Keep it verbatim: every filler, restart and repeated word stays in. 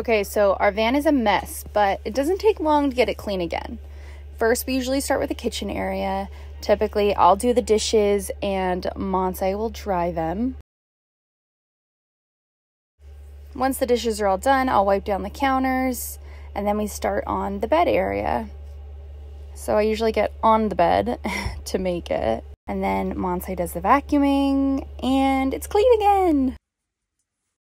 Okay, so our van is a mess, but it doesn't take long to get it clean again. First, we usually start with the kitchen area. Typically, I'll do the dishes and Monse will dry them. Once the dishes are all done, I'll wipe down the counters, and then we start on the bed area. So I usually get on the bed to make it. And then Monse does the vacuuming, and it's clean again.